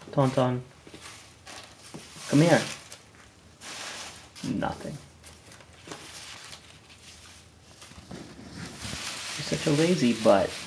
Tauntaun. Come here. Nothing. You're such a lazy butt.